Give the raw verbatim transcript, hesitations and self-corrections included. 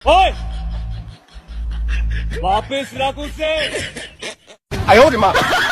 ओए वापस रख उसे। 哎呦我的妈！